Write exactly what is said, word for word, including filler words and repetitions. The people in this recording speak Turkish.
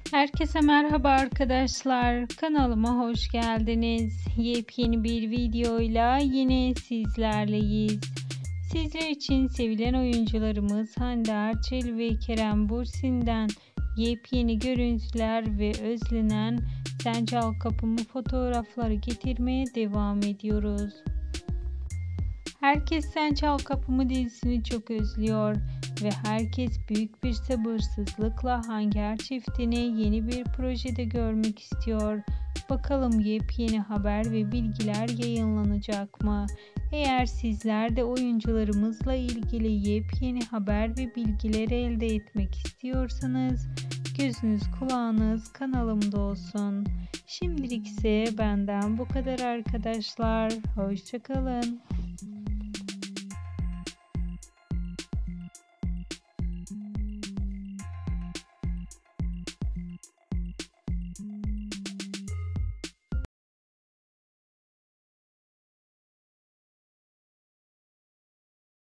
Herkese merhaba arkadaşlar. Kanalıma hoş geldiniz. Yepyeni bir videoyla yine sizlerleyiz. Sizler için sevilen oyuncularımız Hande Erçel ve Kerem Bürsin'den yepyeni görüntüler ve özlenen Sen Çal Kapımı fotoğrafları getirmeye devam ediyoruz. Herkes Sen Çal Kapımı dizisini çok özlüyor ve herkes büyük bir sabırsızlıkla Hanger çiftini yeni bir projede görmek istiyor. Bakalım yepyeni haber ve bilgiler yayınlanacak mı? Eğer sizler de oyuncularımızla ilgili yepyeni haber ve bilgileri elde etmek istiyorsanız gözünüz kulağınız kanalımda olsun. Şimdilik ise benden bu kadar arkadaşlar. Hoşça kalın.